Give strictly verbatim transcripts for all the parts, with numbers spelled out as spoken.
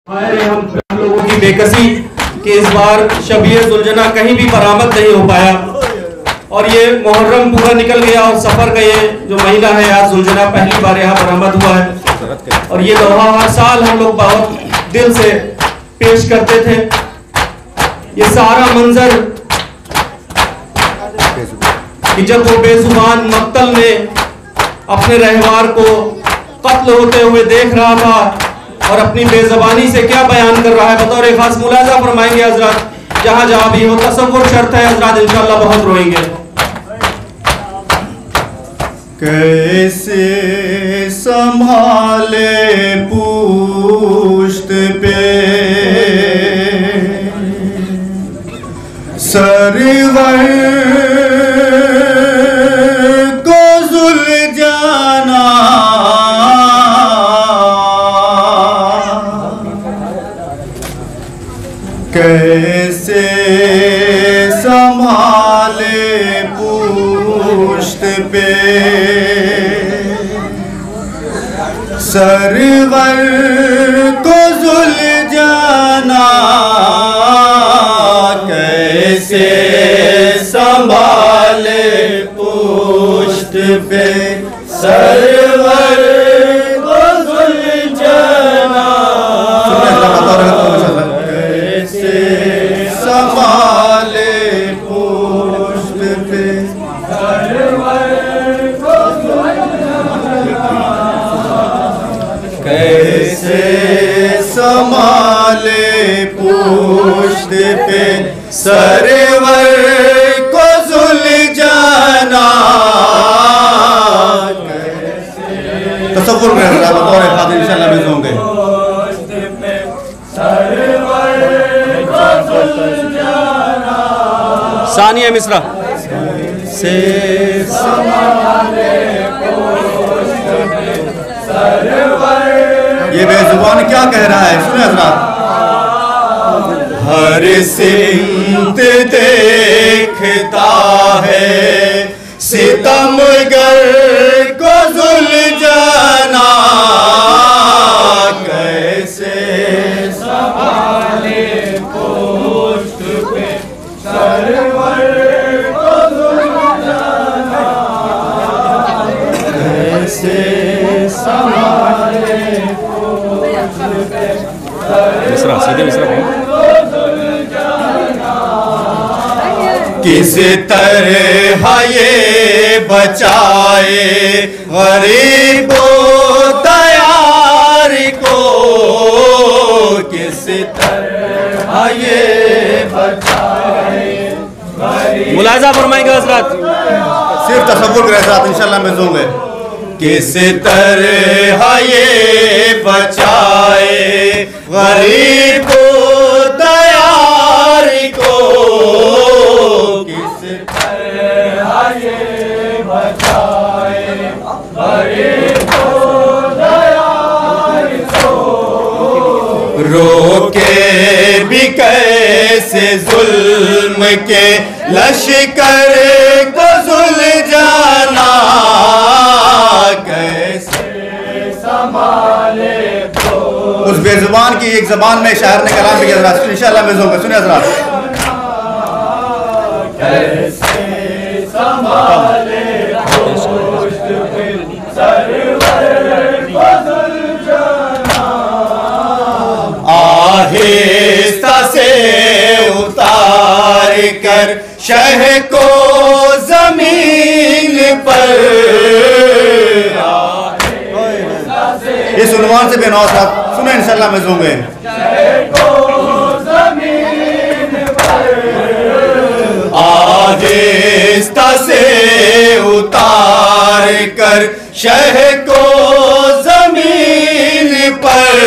हम लोगों की बेकसी कि इस बार शबीए जुलजना कहीं भी बरामद नहीं हो पाया और ये मुहर्रम पूरा निकल गया और सफर का ये जो महीना है आज जुलजना पहली बार यहाँ बरामद हुआ है और ये लोहा हर साल हम लोग बहुत दिल से पेश करते थे। ये सारा मंजर कि जब वो बेजुबान मक्तल में अपने रहवार को कत्ल होते हुए देख रहा था और अपनी बेजबानी से क्या बयान कर रहा है बतौर एक खास मुलाजा फरमाएंगे हजरत। जहां जहां भी हो तसव्वुर शर्त है हजरत, इंशाअल्लाह बहुत रोएंगे। कैसे संभाले पुश्त पे सरवर को जुलझाना, कैसे संभाले पुश्त पे सरवर को जुलझाना, कैसे संभाले पुश्त पे सरवर को जुलझाना, संभाले पुष्प पे कैसे संभाले पुष्प पे सरवर को सुलझाना। तसव्वुर में और खातिर इंशाअल्लाह भेज होंगे। सानिया मिश्रा से ये बेजुबान क्या कह रहा है सुने हजरात। हर सिमत देखता है सितमगर को जुलझाना, कैसे संभाले पुष्प पे सरवर को जुलझाना, कैसे संभाले पुष्प पे मिश्रा सीधे मिश्रा किस तरह ये बचाए गरीबों तैयार को, किस तरह ये बचाए। मुलाजा फरमाएंगे हजरत। सिर्फ तसव्वुर के साथ इंशाअल्लाह में दूंगे। किस तरह ये बचाए गरीबों तैयार को, किस तरह ये बचाए गरीबों तैयार को, रोके भी कैसे जुल्म के लश्कर को सुलझाना, कैसे संभाले उस बेजुबान की एक जबान में शायर ने कलाम भी किया इंशाअल्लाह में जोंगे। सुने हजरात। कैसे संभाले पुष्प पे सरवर को जुलझाना, आहिस्ता से उतार कर शह को जमीन पर, इस उन्वान से बेनौर साहब सुने इंशाअल्लाह में जोंगे। आहिस्ता से उतार कर शह को जमीन पर,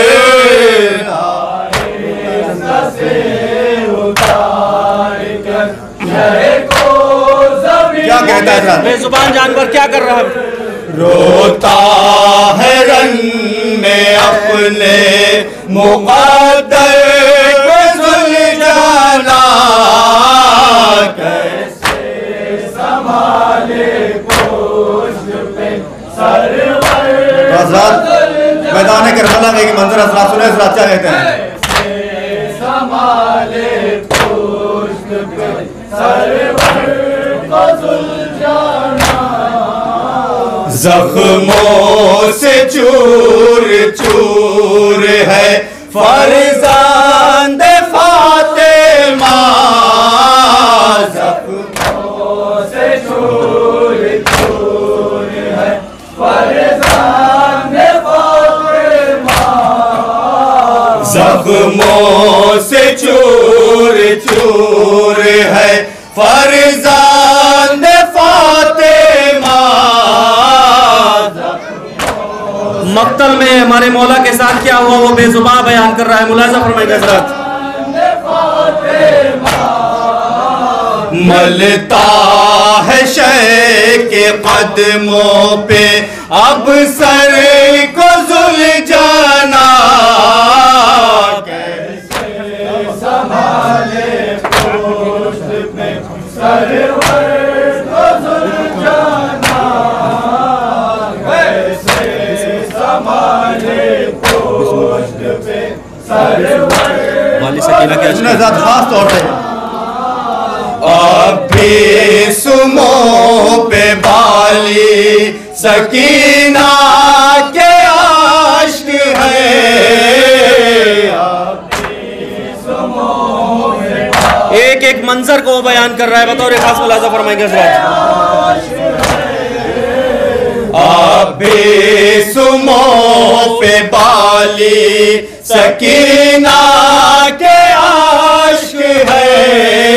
आहिस्ता से उतार कर शह को जमीन। क्या कहता है बेजुबान जानवर क्या कर रहा है? रोता है रंग में अपने मुक़द्दर को सुलझाना, कैसे संभाले पुष्प पे सरवर। मैदान करबला का एक मंजर हजरात सुने, हजरात क्या कहते हैं? जख्मों से चूर चूर है फरज़ांद फातिमा, जख्मों से चूर चूर है फरज़ांद फातिमा, जख्मों से चूर चूर है फरज़ांद फातिमा। मक्तल में हमारे मौला के साथ क्या हुआ वो बेजुबान बयान कर रहा है, मुलाज़ा फरमाइए हज़रत। मलता है शय के कदमों पे अब सर को जुलझाना, कैसे संभाले पोस्ट पे सरवर को जुलझाना, कैसे संभाले पोस्ट पे सरवर। वाली सकीना क्या उसने ज़ात खास तौर पे अब भी सुमो पे बाली सकीना के आश्क है, एक एक मंजर को बयान कर रहा है, बतौर खास मुलाज़ा फरमाएंगे हज़रत। अब भी सुमो पे बाली सकीना के आश्क है,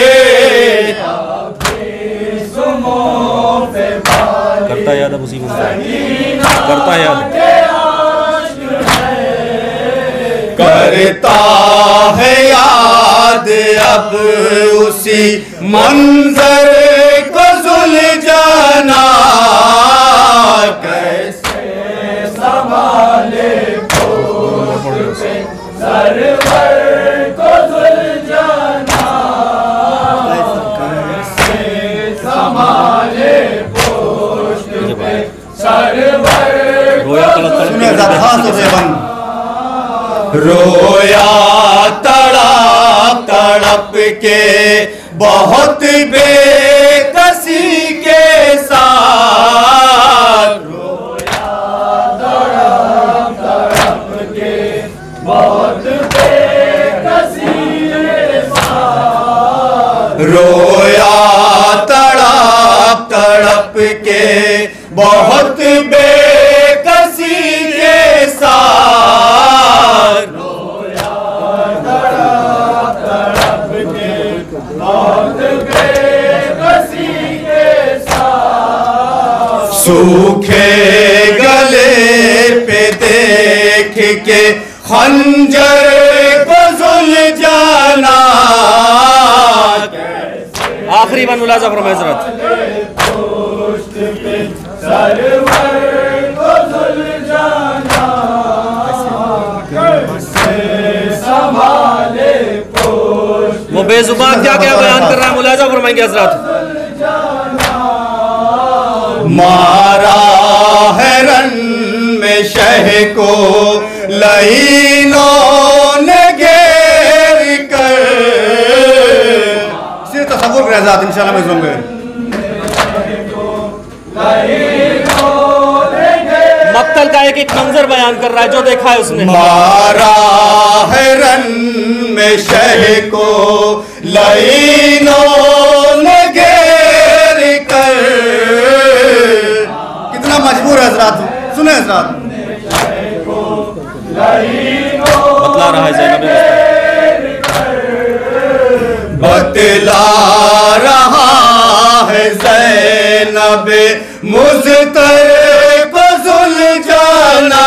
करता याद अब उसी करता याद करता है याद अब उसी मंजर को सुलझाना, कैसे संभाले पोस्ट पे सरवर को सुलझाना, कैसे संभाले रोया तड़प तड़प के बहुत बेकसी के साथ, रोया तड़प तड़प के बहुत बेकसी के साथ, रोया तड़प तड़प के बहुत बेकसी के साथ, रोया तड़प तड़प के बहुत बेकसी के साथ, सूखे गले पे देख के खंजर को सुलझाना, आखिरी बार मुलाज़ा फरमाइए हज़रत। वो बेजुबान क्या क्या बयान कर रहा है, मुलाज़ा फरमाएंगे हज़रत। मारा है रन में शह को लहीनों ने घेर कर, सिर्फ तसव्वुर कर आजाद इंशाल्लाह मैं सुनूंगा। मक्तल का एक एक मंजर बयान कर रहा है जो देखा है उसने। मारा है रन में शह को लहीनों ने घेर कर, कितना मजबूर है हज़रात, सुने हज़रात। बतला रहा है ज़ैनब, बतला रहा है ज़ैनब मुज़्तर को सुलझाना,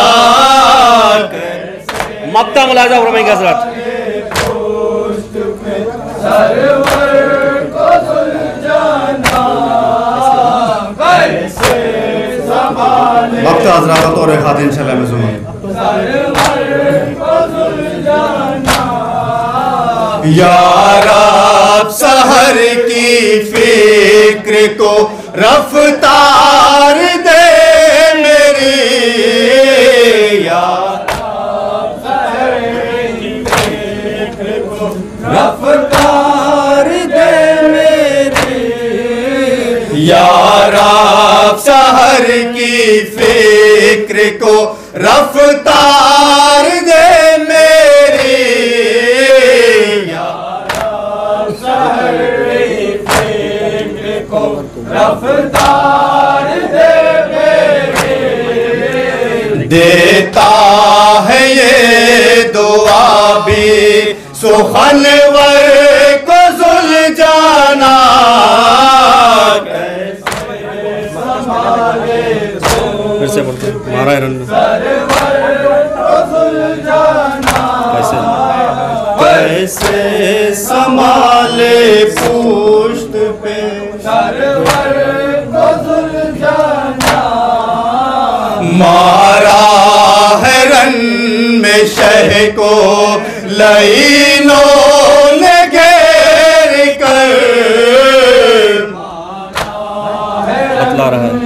मक्ता मुलाज़ा फरमाएंगे हज़रत। मक्ता हज़रात और खातिर इंशाल्लाह मैं सुनूंगा। यारा सहर की फिक्र को रफ्तार दे मेरी, या रफ्तार दे मेरी यारा शहर की फिक्र को रफ्तार दे मेरी यारा शहर की फिक्र को रफ्तार दे मेरी देता है ये दुआ भी सुखनवर को सुलझाना फिर से बोलते हमारा रन कैसे कैसे संभाले पुष्ट पे सरवर को सुलझाना मारा है रन में शह को लाइनों ने घेर कर बतला रहा है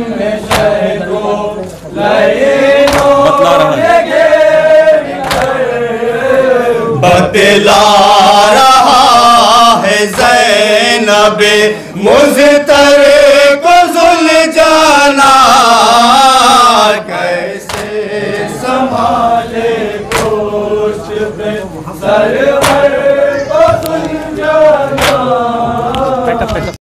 बतला रहा है बतला रहा है ज़ैनब मुज़्तर को सुलझाना कैसे संभाले पुष्ट पे सरवर को सुलझाना।